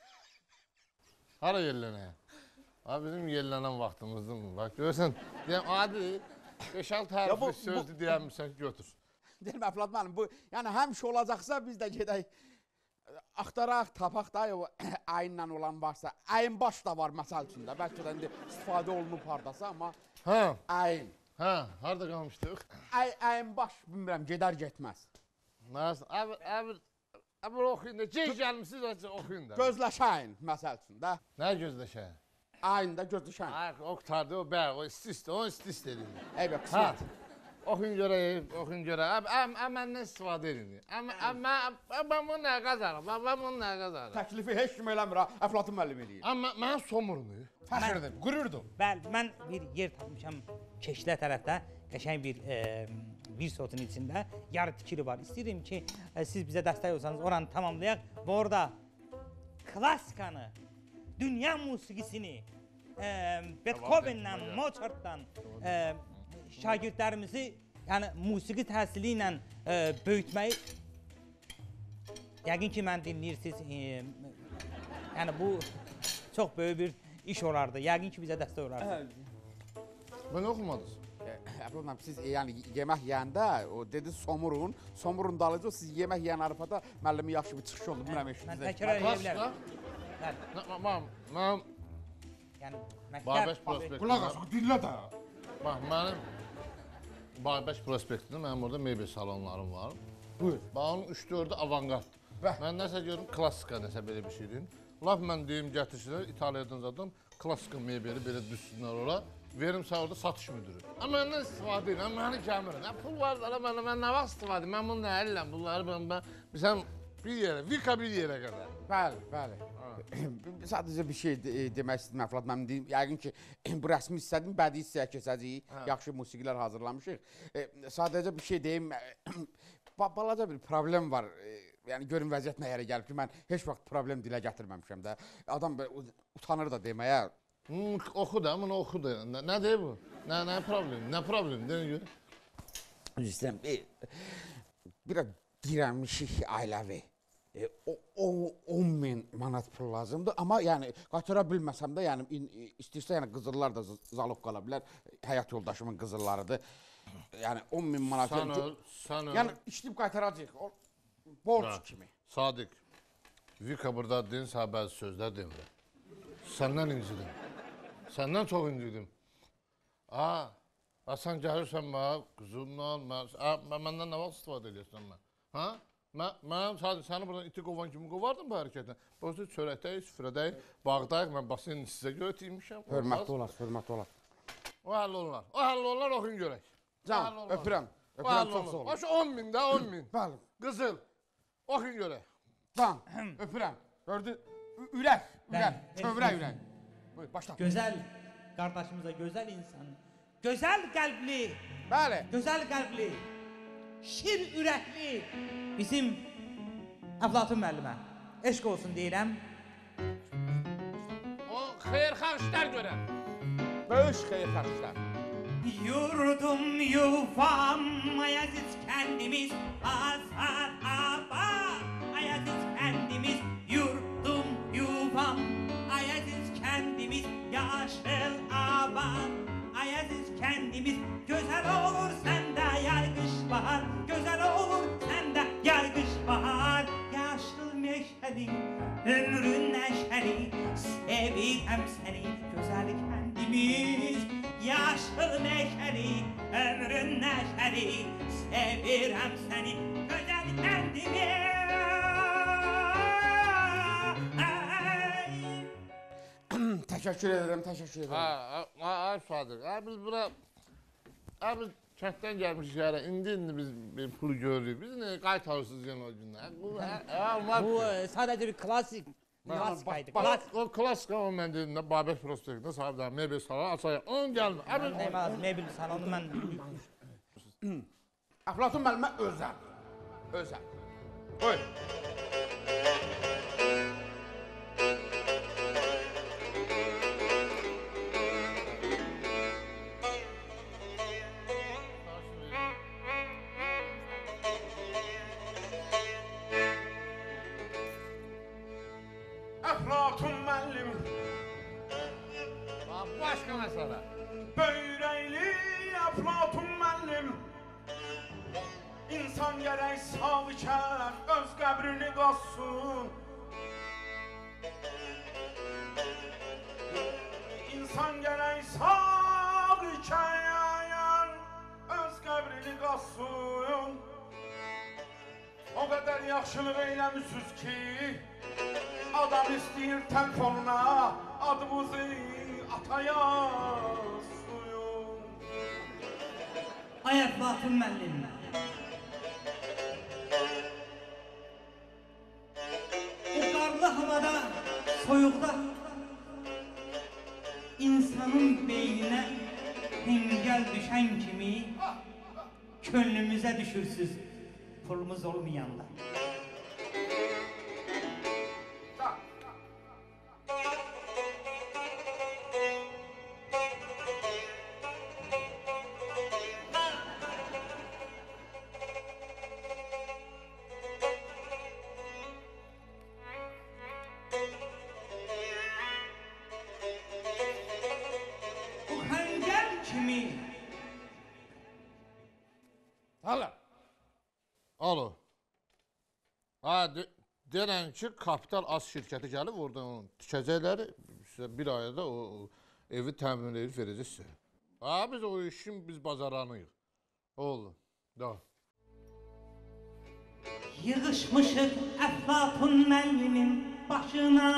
Hara yerlənə? Abi bizim yerlənən vaxtımızdır mı? Bak görürsən, deyəm, adi, beş-altı Ya bu- hərfli sözdür deyəmişsən, götür. Deyirəm Əflat müəllim, bu yəni həmişə olacaqsa biz də gedək axtaraq, tapaq da o ayınla olan varsa. Ayın baş da var məsəl üçün də. Bəlkə də indi istifadə olunub hardasa amma Ha, ayın. ha, harada qalmışdıq? Ay ayın baş bilmirəm gedər getməz. Nasıl? Abi, abi, abi oxuyun da, gec gəlmişsiniz, açıq oxuyun da. Gözləşəyin məsəl üçün də. Nə gözləşə? Ayında gözləşəyin. Ay, o qutardı, o bəy, o istis, o istis dedi. Eyvə Ha, qısmət. oxuyun görək, oxuyun görək. Abi, am, am, məndən istifadə edin. Am, am, am, am, mən bunu nə qazanım, am, mən bunu nə qazanım. Təklifi heç kim eləmir ha. Əflatun müəllim eləyir. Amma mən somurunu. Fəxrdir, qürürdür. Bəli, mən bir yer tapmışam Keşlə tərəfdə, qəşəng bir e, bir sotun içində yarı tikili var. İstəyirəm ki, e, siz bizə dəstək olsanız oranı tamamlayaq və orada klassikanı, dünya musiqisini, e, Beethoven'dan, Mozart'dan e, şagirdlərimizi, yəni musiqi təhsili ilə e, böyütməyi yəqin ki, mən dinləyirsiniz. E, yəni bu çox böyük bir iş olardı. Yəqin ki, bizə dəstək olardı. Mən oxumadınız. Əflat müəllim, siz yəni yemək yeyəndə o dedi somurun, somurun dalıcı siz yemək yeyən arifada müəllimi yaxşı bir çıxış oldu. Bilmirəm Mən eşitdiniz. təkrar edə Klasika? bilərəm. Bəli, Mən, mən, mən, yəni Babək məktəb prospekti. Qulaq as, dinlə də. Bax, mənim Babək prospektində mənim orada mebel salonlarım var. Buyur. Bax, onun üç dördü avangard. Bəh. Mən nəsə görüm, klassika nəsə belə bir şeydir. Laf mən deyim, gətirsinlər, İtaliyadan zaten klassika mebeli belə düşsünlər ora. Verim sağ orada satış müdürü. Amma məndən istifadə edin, məni gəmirin. Nə pul var da mənə, mən nə vaxt istifadə edin? Mən bunu nə əliləm, bunları mən, mən, bilsən, bir yerə, Vika bir yerə qədər. Bəli, bəli. Sadəcə bir şey de demək istədim Əflat müəllim deyim. Yəqin ki, bu rəsmi hissədən bədii hissəyə keçəcəyik. Yaxşı musiqilər hazırlamışıq. E, sadəcə bir şey deyim. Ba balaca bir problem var. E, yəni görün vəziyyət nə yerə gəlib ki, mən heç vaxt problem dilə gətirməmişəm də. Adam utanır da deməyə. Hmm, oxu da, bunu oxu da. Nə, nə deyir bu? Nə, nə problem? Nə problem? Deyin gör. Üzr istəyirəm. E, bir dirənmişik ailəvi. E, o, o on min manat pul lazımdır. Amma yəni qatıra bilməsəm də, yəni in, istəyirsə yəni qızıllar da zalog qala bilər. Həyat yoldaşımın qızıllarıdır. Yəni on min manat. Sən öl, sən öl. Yəni işləyib qaytaracağıq. O borc kimi. Sadiq, Vika burada deyin, sağ bəzi sözlər demirəm. Səndən incidim. Səndən çox incidim. Aa, ha, sən gəlirsən mənə, qızımla, mən, məndən nə vaxt istifadə ediyorsun mən? Ha? Mən, mən sadəcə səni buradan iti qovan kimi qovardım bu hərəkətlə. Burası çörəkdəyik, süfrədəyik, bağdayıq, mən basını sizə görə etmişəm. Hörmətli olar, hörmətli olar. O həll olunlar, o həll olunlar, oxuyun görək. Can, öpürəm. O Öpürəm, həll çox sağ olunlar. olun. Başı on min də, on min. Bəli. Qızıl, oxuyun görək. Can, öpürəm. Gördü? Ürək, ürək, kövrək ürək. Buyur, başla. Gözəl qardaşımıza, gözəl insan, gözəl qəlbli, Bəli. gözəl qəlbli, şir ürəkli bizim Əflatun müəllimə eşq olsun deyirəm. O xeyirxah işlər görər. Böyük xeyirxah işlər. Yurdum yuvam Ayaziz kendimiz Azad Abad Ayaziz kendimiz Yurdum yuvam Ayaziz kendimiz Yaşıl Abad Ayaziz kendimiz Güzel olur sende yargış bahar Güzel olur sende yargış bahar Yaşıl meşhedi Ömrün neşhedi Sevirem seni Güzel kendimiz Yaşıl meşhedi Ömrün neşhedi Sevirem seni Güzel kendimiz Təşəkkür edirəm, təşəkkür edirəm. Ha, ha, ha, Sadık. Ha, biz bura... Ha, biz kənddən gəlmişik şəhərə. İndi indi biz bir pul görürük. Biz nə qaytarırsınız yenə o gündən. Bu, ha, ha, olmaz Bu ki. e, sadece bir klasik klasikaydı. Bax, Klasik. o klasika o mən dedim də Babək prospektində sahibdən mebel salar açayım. Onun gəlmir. Ha, biz... Ne lazım, mebel salonu mən Əflatun müəllimə özəl. Özəl. Buyur. başqa məsələ. Böyrəkli Əflatun müəllim, İnsan gərək sağ ikən öz qəbrini qazsın. İnsan gərək sağ ikən öz qəbrini qazsın. O qədər yaxşılıq eyləmişsiniz ki, adam istəyir telefonuna adımızı ataya suyun. Ay Əflatun müəllim, bu qarlı havada, soyuqda insanın beyninə engel düşən kimi könlümüzə düşürsüz pulumuz olmayanda. Alo. Alo. Ha, de, denən ki, Kapital Az şirkəti gəlib, orada onu tikəcəkləri, sizə bir ayda o, o evi təmin edib verəcək sizə. Ha, biz o işin biz bazaranıyıq. Oğlum, da. Yığışmışıq Əflatun müəllimin başına,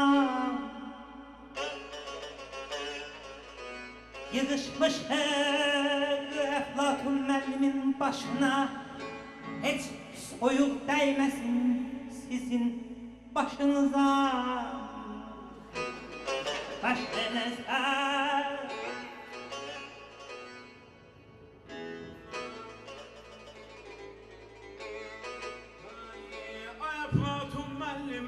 Yığışmışıq Əflatun müəllimin başına, heç soyuq dəyməsin sizin başınıza, başınıza. Ay Əflatun müəllim,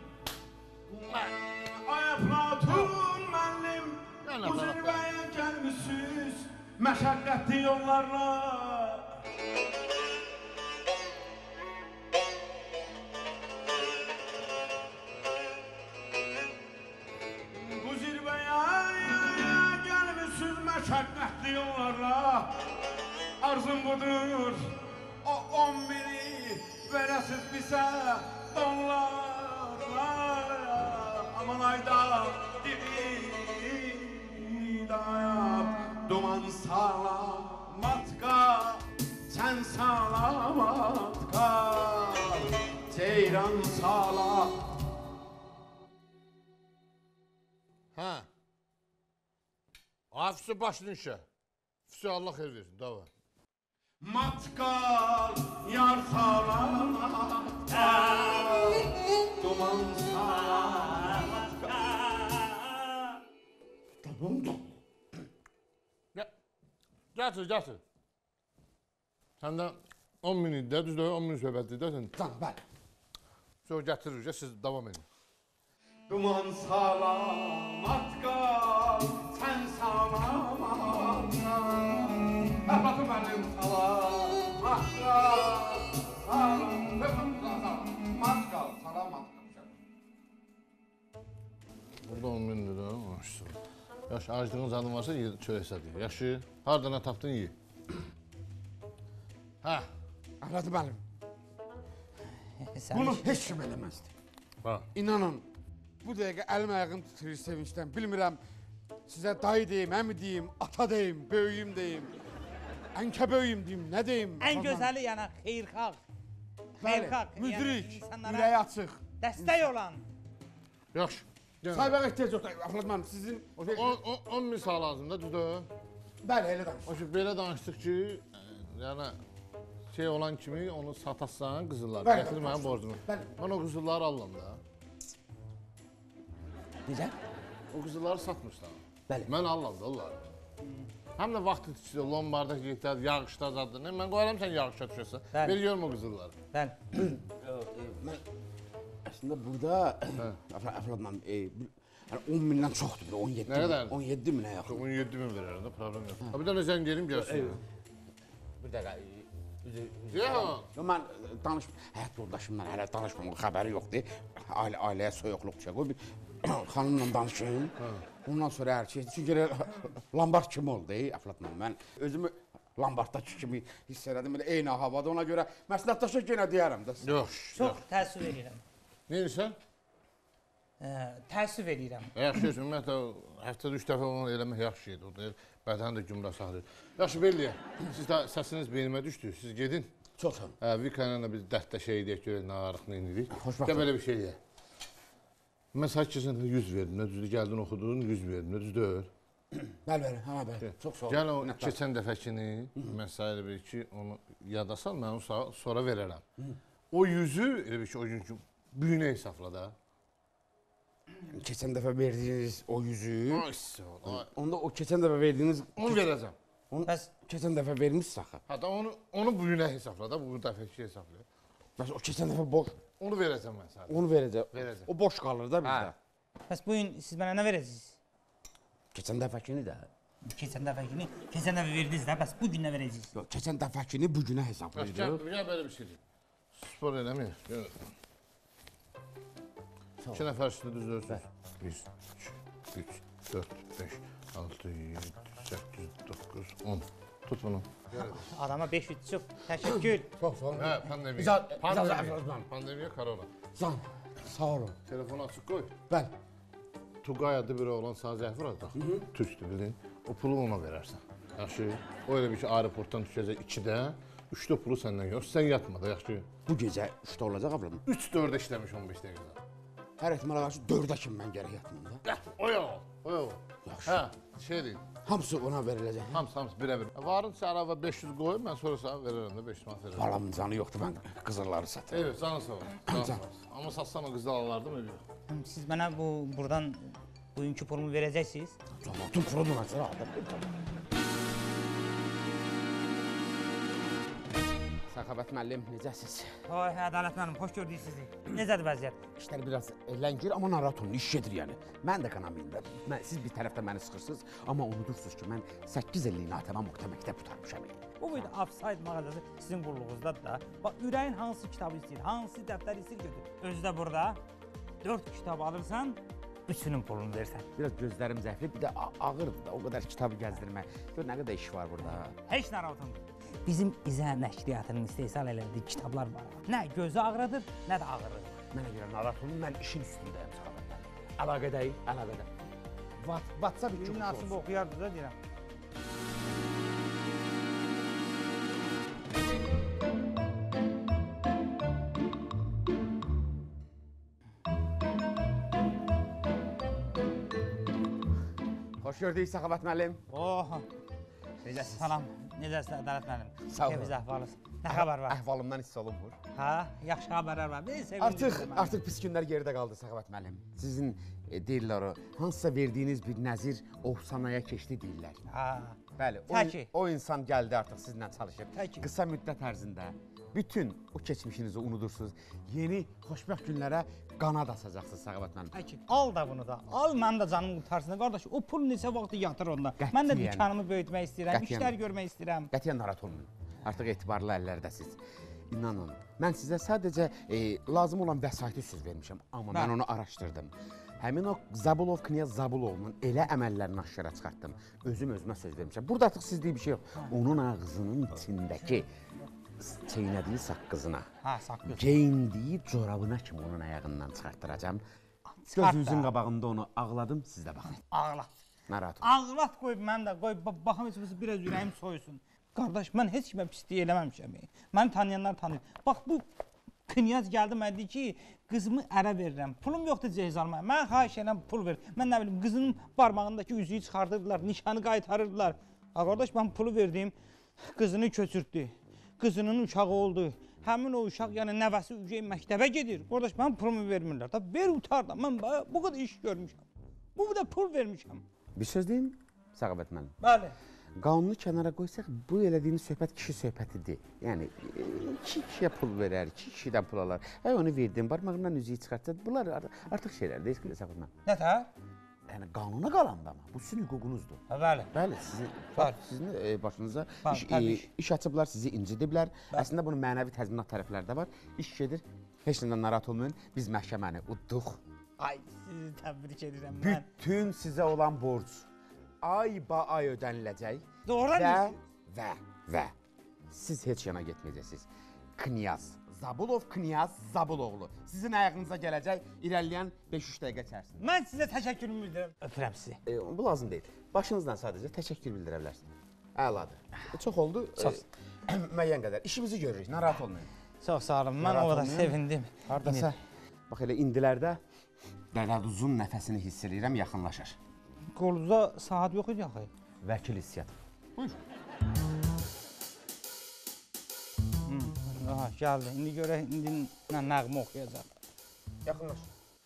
ay Əflatun müəllim, bu zirvəyə gəlmişsiniz məşəqqətli yollarla. Bu zirvəyə gəlmişsiniz məşəqqətli yollarla. Arzum budur, o on biri verəsiz bizə donlarla. Aman ayda dibi dayat, duman salamatka, sen salamatka, ceyran salam. Hə. Hafisi başını işə. Füsi Allah xeyir versin, dava. Matkal yar salamatka, duman salamatka. Tamam da. Gətir, gətir. Səndə on miniddə, düzdür, on min söhbətlikdə sən. Tamam, bəli. Sonra gətiririk, siz davam edin. Duman salamatka, sen salamatka. Əflatun müəllim salamatka, salamatka, salamatka. Burada on min lira, maşallah. Yaş, acdığın zadın varsa çörəksə deyir. Yaşı, hardana tapdın, ye. Hə. Əflatun müəllim, bunu heç kim eləməzdi. Ha. İnanın, bu dəqiqə əlim ayağım titrir sevincdən. Bilmirəm, sizə dayı deyim, əmi deyim, ata deyim, böyüyüm deyim, ənkə böyüyüm deyim, nə deyim? Ən gözəli yəni xeyrxalq. Xeyrxalq. Müdrik, yəni insanlara ürəyi açıq. dəstək olan. Yaxşı. Saybağa ehtiyac yoxdur. Əflatun müəllim, sizin... on min sağ lazımdır, düzdür? Bəli, elə danış. O ki, belə danışdıq ki, yəni şey olan kimi onu satasan qızıllar, gətir mənim borcumu. Mən o qızılları alıram da. Necə? O qızılları satmışlar. Bəli. Mən alıram da onları. Həm də vaxt itkisi, lombarda getər, yağışda zaddır. Mən qoyaram sən yağışa düşəsən. Veriyorum o qızılları. Bəli. Mən əslində burada Əflatun müəllim, on mindən çoxdur, on yeddi min. Nə qədərdir? on yeddi minə yaxın. on yeddi min verərəm də, problem yox. Bir dənə zəng gelim, gəlsin. Bir dəqiqə. Yox. Mən danış, həyat yoldaşımla hələ danışmam, xəbəri yoxdur. Ailə, ailəyə soyuqluq çəkir. xanımla danışım. Ondan sonra hər şey. Çünki elə Lombard kimi oldu, ey Əflatman. Mən özümü Lombardakı kimi hiss elədim. Elə eyni havada ona görə məsləhətdaşa yenə deyərəm də. Yox, Çox təəssüf edirəm. Neyirsən? Ə, təəssüf edirəm. Yaxşı, ümumiyyətlə, həftədə üç dəfə onu eləmək yaxşı şeydir. O deyir, bədəni də gümrah saxlayır. Yaxşı, Belliyə, siz də səsiniz beynimə düşdü, siz gedin. Çox sağ olun. Hə, Vika ilə biz dərddə şey deyək, görək, nə arıq, nə indirik. Xoşbəxt Gəl belə bir şey deyək. Mən sakitcəsən yüz verdim, nə düzdür, gəldin oxudun, yüz verdim, nə düzdür? Bəli, bəli, hə, bəli. Çox sağ olun. Gəl o keçən dəfəkini, mən sayılı bir ki, onu yada sal, mən onu sonra verərəm. O yüzü, elə bir ki, o günkü büyünə hesabla da. Keçən dəfə verdiyiniz o yüzü, Ay, sağ ol. onda o keçən dəfə verdiyiniz... Onu verəcəm. Onu Bəs keçən dəfə vermişsiniz axı. Hatta onu, onu büyünə hesabla da, bu dəfəki hesabla. Bəs o keçən dəfə boş, Onu verəcəm mən sənə. onu verəcək. Verəcəm. O boş qalır da bizdə. bəs bu gün siz mənə nə verəcəksiniz? Keçən dəfəkini də. Keçən dəfəkini, keçən dəfə verdiniz də, bəs bu gün nə verəcəksiniz? Yox, keçən dəfəkini bu günə Gəl, hesablayacaq. gəl belə bir şey deyim. Spor eləmir. Gəl. İki nəfər üstündə düzdürsünüz. Bir, iki, üç, dörd, beş, altı, yedi, səkkiz, doqquz, on. Tut bunu. Adama beş yüz çox təşəkkür. Çox sağ olun. Hə, pandemiya. İcazə- icazə Pandemiya. verin. Pandemiya, korona. Can, sağ olun. Telefonu açıq qoy. Bəli. Tugay adlı biri olan sağ zəif var da. Türkdür bildin. O pulu ona verərsən. Yaxşı. O elə bir ki, aeroportdan düşəcək ikidə. Üçdə pulu səndən yox. Sən yatma da, yaxşı. Bu gecə üçdə olacaq ablam. Üç dördə işləmiş on beş dəqiqədə. Hər ehtimala qarşı dördə kimi mən gərək yatmam da. Yat, o yox, o yox. Yaxşı. Hə, şey deyil. Hamısı ona veriləcək. Hamısı, hamısı birə-bir. Varın sərava beş yüz qoy, mən sonra sana verərəm də beş yüz manat verərəm. Balamın canı yoxdur, mən qızılları satıram. Evet, canı sağ ol. Canı sağ ol. Amma satsan o qızı alardım öyle. Siz mənə bu buradan bugünkü pulumu verəcəksiniz? Tamam, tüm pulunu mən sənə aldım. Səxavət müəllim, necəsiz? Ay, Ədalət mənim, xoş gördük sizi. Necədir vəziyyət? İşlər biraz ləngir, amma narahat olun, iş gedir yəni. Mən də qanamayım da. Mən, siz bir tərəfdə məni sıxırsınız, amma unudursunuz ki, mən səkkiz illik natəmam orta məktəb qurtarmışam. Bu boyda offside mağazası sizin qulluğunuzdadır da. Bax, ürəyin hansı kitabı istəyir, hansı dəftər istəyir götür. Özü də burada dörd kitab alırsan, üçünün pulunu versən. Biraz gözlərim zəifli, bir də ağırdır da, o qədər kitabı gəzdirmək. Gör, nə qədər iş var burada. Heç narahat olma. Bizim İzə nəşriyyatının istehsal elədiyi kitablar var. Nə gözü ağrıdır, nə də ağrıdır. Mənə görə narahat olun, mən işin üstündəyəm Səxavət. Əlaqədəyik, əlaqədə. WhatsApp üçün Münasib oxuyardı da deyirəm. Xoş gördük Səxavət müəllim. Oh, necəsiz? Salam, necəsiz Ədalət müəllim? Sağ olun. Keyfiniz, əhvalınız. Nə xəbər var? Əhvalımdan hiss olunmur. Ha, yaxşı xəbərlər var. Beni sevindirdiniz Artıq, məni. artıq pis günlər geridə qaldı Səxavət müəllim. Sizin e, deyirlər o, hansısa verdiyiniz bir nəzir ovsanaya keçdi deyirlər. Ha, Bəli, o, Təki. o insan gəldi artıq sizinlə çalışır. Təki. Qısa müddət ərzində bütün o keçmişinizi unudursunuz. Yeni xoşbəxt günlərə qanad asacaqsınız Səxavət müəllim. Təki, al da bunu da. Al, mənim də canım qurtarsın. Qardaş, o pul neçə vaxt yatır onda. Mən də Qətiyyən. dükanımı böyütmək istəyirəm, Qətiyyən. işlər görmək istəyirəm. Qətiyyən narahat olmayın. Artıq etibarlı əllərdəsiz. İnanın, mən sizə sadəcə e, lazım olan vəsaiti söz vermişəm, amma mən Hə. onu araşdırdım. Həmin o Zabulov Knyaz Zabulovun elə əməllərini aşkara çıxartdım. Özüm özümə söz vermişəm. Burada artıq sizlik bir şey yox. Onun ağzının içindəki çeynədiyi saqqızına, Ha, saqqız. geyindiyi corabına kimi onun ayağından çıxartdıracam. Çıxart Gözünüzün da. qabağında onu ağladım, siz də baxın. Ağlat. Narahat olun. Ağlat qoy mən də, qoy ba- baxım heç birisi biraz ürəyim soyusun. Qardaş, mən heç kimə pislik eləməmişəm. e. Məni tanıyanlar tanıyır. Bax bu Knyaz gəldi mənə dedi ki, qızımı ərə verirəm. Pulum yoxdur cehiz almaya. Mən xahiş edirəm pul ver. Mən nə bilim qızının barmağındakı üzüyü çıxardırdılar, nişanı qaytarırdılar. Ha qardaş, mən pulu verdim. Qızını köçürtdü. Qızının uşağı oldu. Həmin o uşaq, yəni nəvəsi ücey məktəbə gedir. Qardaş, mən pulumu vermirlər. Da ver utar da. Mən bax, bu qədər iş görmüşəm. Bu da pul vermişəm. Bir söz deyim, Səxavət müəllim. Bəli. Qanunu kənara qoysaq, bu elədiyiniz söhbət kişi söhbətidir. Yəni, e, iki kişiyə pul verər, iki kişidən pul alar. Hə, onu verdim, barmağından üzüyü çıxartsa, bunlar ar- artıq şeylərdir, heç bir Səxavət müəllim. Nə tər? Yəni, qanuna qalanda amma, bu sizin hüququnuzdur. Ha, bəli. Bəli, sizin, bax, sizin e, başınıza Bəli, iş, təbii e, ki. iş açıblar, sizi incidiblər. Əslində, bunun mənəvi təzminat tərəfləri də var. İş gedir, heç nədən narahat olmayın. Biz məhkəməni udduq. Ay, sizi təbrik edirəm mən. Bütün sizə olan borc ay ba ay ödəniləcək. Doğru və, deyirsən. və, və siz heç yana getməyəcəksiniz. Knyaz, Zabulov Knyaz Zabuloğlu. Sizin ayağınıza gələcək irəliləyən beş üç dəqiqə içərisində. Mən sizə təşəkkürümü bildirirəm. Öpürəm sizi. E, bu lazım deyil. Başınızdan sadəcə təşəkkür bildirə bilərsiniz. Əladır. E, çox oldu. Çox. E, müəyyən qədər. İşimizi görürük. Narahat olmayın. Çox sağ olun. Mən o qədər sevindim. Hardasa, bax elə indilərdə Dədəduzun nəfəsini hiss edirəm, yaxınlaşır. Qolunuzda saat yox idi axı. Vəkil hissiyat. Buyur. Aha, gəldi. İndi görək, indi nə nəğmə oxuyacaq. Yaxınlaş.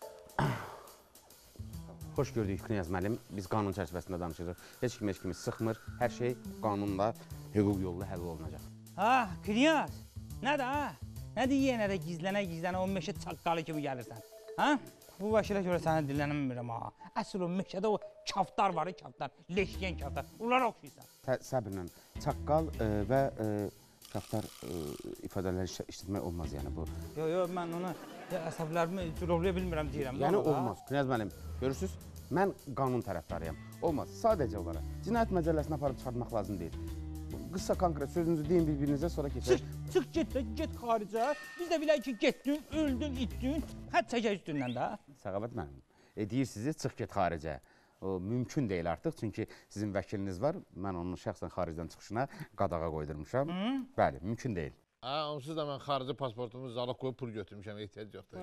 Xoş gördük Knyaz müəllim. Biz qanun çərçivəsində danışırıq. Heç kim heç kimi sıxmır. Hər şey qanunla, hüquq yolu həll olunacaq. Ha, Knyaz. Nədir ha? Nədir yenə də gizlənə-gizlənə o meşə çaqqalı kimi gəlirsən? Ha? Bu vəkilə görə səni dinlənmirəm ha. Əsl o meşədə o kaftar var, kaftar, leşkən kaftar. Onlara oxşuyursan. Səbirlə, çaqqal e, və e, kaftar e, ifadələri işlətmək olmaz yəni bu. Yox, yox, mən onu əsəblərimi cürovlaya bilmirəm deyirəm. Yəni olmaz. Knyaz müəllim, görürsüz, mən qanun tərəfdarıyam. Olmaz. Sadəcə olaraq cinayət məcəlləsinə aparıb çıxartmaq lazım deyil. Qısa konkret sözünüzü deyin bir-birinizə, sonra keçək. Çıx, çıx get də, get xaricə. Biz də bilək ki, getdin, öldün, itdin. Xət çəkək üstündən də. Səxavət müəllim, e, deyirsiniz, çıx get xaricə. O mümkün deyil artıq, çünki sizin vəkiliniz var. Mən onun şəxsən xaricdən çıxışına qadağa qoydurmuşam. Hı? Bəli, mümkün deyil. Hə, onsuz da mən xarici pasportumu zala qoyub pul götürmüşəm, ehtiyac yoxdur.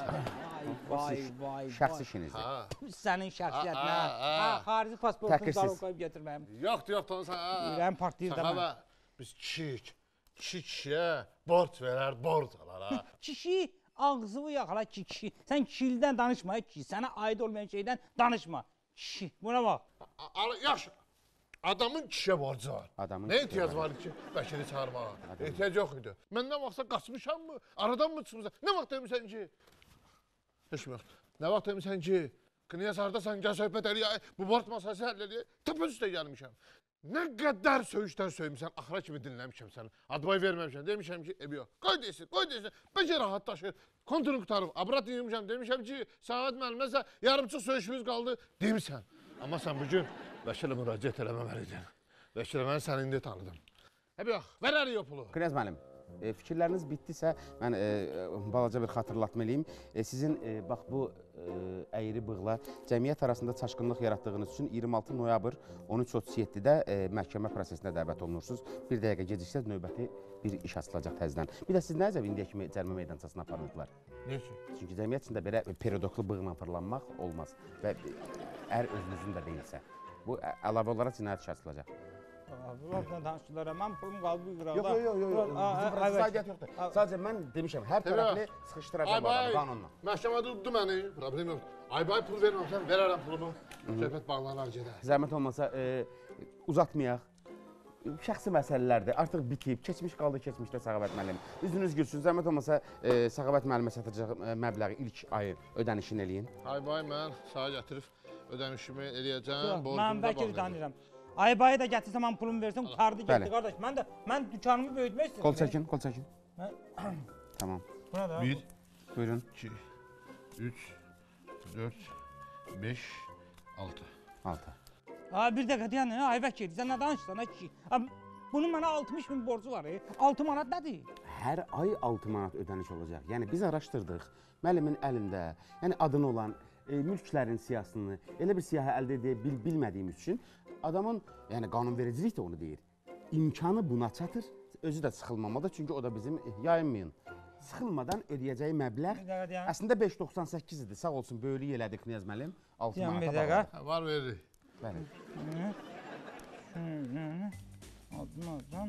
Ay, vay, vay, Şəxsi işinizdir. Ha. Sənin şəxsiyyətinə. Ha, ha, ha. Ha, xarici pasportunu Təkirsiz. zala qoyub gətirməyim. Yoxdur, yoxdur, onu sən... Ürəyim partlayır da mən. Səxavə, biz kişik, kişi kişiyə borc verər, borc alar ha. Kişi ağzını yaxala ki, kişi. Sən kişilikdən danışma, kişi. Sənə aid olmayan şeydən danışma. Kişi, buna bax. Yaxşı, adamın kişiyə borcu var. Adamın nə kişiyə ehtiyac borcu var ki, vəkili çağırmağa? Ehtiyac yox idi. Mən nə vaxtsa qaçmışam mı? Aradan mı çıxmışam? Nə vaxt demişsən ki? Heç mi yoxdur. Nə vaxt demişsən ki? Knyaz hardasan, gəl söhbət eləyək, bu borc masası həll eləyək. Təpəz üstə gəlmişəm. Nə qədər söyüşdən söymüşsən, axıra kimi dinləmişəm səni. Adbay verməmişəm, demişəm ki, evi yox. Qoy desin, qoy desin, bəcə rahat daşır. Konturun qutarıb, abrat yığmışam, demişəm ki, Səğət müəlliməsə yarımçıq söyüşümüz qaldı, demişsən. Amma sən bugün vəkilə müraciət eləməməliydin. Vəkilə mən səni indi tanıdım. Evi yox, verərik o pulu. Knyaz müəllim, e, fikirləriniz bitdisə, mən e, balaca bir xatırlatma eləyim. E, sizin e, bax bu e, əyri bığla cəmiyyət arasında çaşqınlıq yaratdığınız üçün iyirmi altı noyabr on üç otuz yeddidə e, məhkəmə prosesinə dəvət olunursunuz. Bir dəqiqə geciksə növbəti bir iş açılacaq təzədən. Bir də siz nəəcəb indiyə kimi cərimə meydançasına aparıldılar? Ne üçün? Çünki cəmiyyət içində belə periodoklu bığla fırlanmaq olmaz və ər özünüzün də deyilsə. Bu ə, əlavə olaraq cinayət işi açılacaq. Bunlardan danışdılar, mən pulum qaldı bir qıraqda. Yox, yox, yox, yox. Bizim burası aidiyyət yoxdur. Sadəcə mən demişəm, hər tərəfli sıxışdıracaq bu adamı qanunla. Məhkəmədə tutdu məni, problem yoxdur. Ay-bay pul verməmsən, verərəm pulumu. Söhbət bağlanar gedər. Zəhmət olmasa e, uzatmayaq. Şəxsi məsələlərdir. Artıq bitib, keçmiş qaldı keçmişdə Səğavət müəllim. Üzünüz gülsün. Zəhmət olmasa e, Səğavət müəllimə satacaq e, məbləği ilk ayı ödənişini eləyin. Ay-bay mən sağa gətirib ödənişimi eləyəcəm. Mən vəkili tanıyıram. Aybayı da gətirsə mən pulumu versəm, qurtardı getdi qardaş. Mən də mən dükanımı böyütmək istəyirəm. Qol çəkin, qol çəkin. Tamam. Bu nədir? Bir, Buyurun. iki, üç, dörd, beş, altı. Altı. Ha, bir dəqiqə deyən, ay vəkil, sən nə danışırsan, ha kişi? Bunun mənə altmış min borcu var, altı manat nədir? Hər ay altı manat ödəniş olacaq. Yəni biz araşdırdıq. Müəllimin əlində, yəni adını olan e, mülklərin siyahısını elə bir siyahı əldə edə bil bilmədiyimiz üçün adamın, yəni qanunvericilik də onu deyir, imkanı buna çatır, özü də sıxılmamalıdır, çünki o da bizim yayınmayın. Sıxılmadan ödəyəcəyi məbləğ əslində beş doxsan səkkiz idi, sağ olsun, böyülük elədi Knyaz müəllim, altı manata bağladı. Var veririk. Bəli. altı manatdan.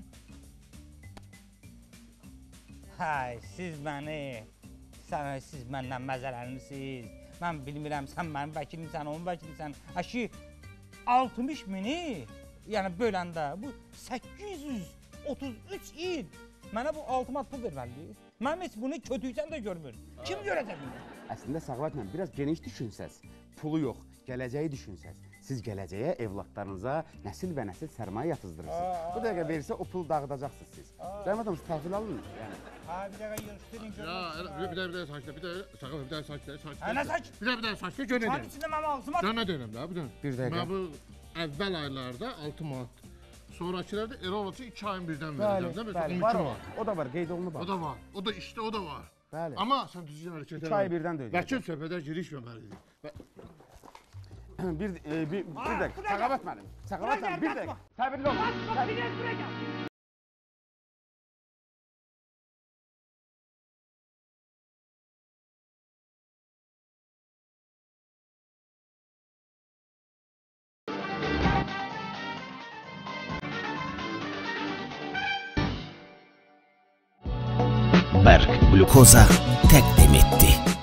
Hay, siz məni, sən, siz məndən məzələnlisiniz. Mən bilmirəm, sən mənim vəkilimsən, onun vəkilisən. Əşi, altmış mini, yəni böləndə bu səkkiz yüz otuz üç il mənə bu altı manat pul verməlidir. Mənim heç bunu kötüysən də görmür. Kim görəcək bunu? Əslində Səğavət müəllim, biraz geniş düşünsəz, pulu yox, gələcəyi düşünsəz, siz gələcəyə, evlatlarınıza nəsil və nəsil sərmayə yatızdırırsınız. Bu dəqiqə verirsə o pulu dağıdacaqsınız siz. Zəhmət olmasa təhvil alın, yəni Ha bir dakika yığıştırın. Ya elə- bir də bir də sakitlə, bir də sakit, bir də sakitlə, sakitlə. Ha, nə sakit? Bir də bir də sakitlə gör nə Çay deyim. içində mənim ağzıma. Gör nə deyirəm də, bir dənə. Bir dəqiqə. Mən bu əvvəl aylarda altı manat. Sonrakılarda elə olacaq iki ayın birdən verəcəm də, məsələn on iki manat. O da var, qeyd olunub. O da var. O da işte o da var. Bəli. Amma sən düzgün hərəkət İki ay birdən də ödəyəcəm. Vəkil söhbətə girişməməlidir. Və- bir, e, bir, bir dəqiqə. Səxavət mənim. Səxavət mənim, bir dəqiqə. Səbirli ol. Berk Glukoza təqdim etdi.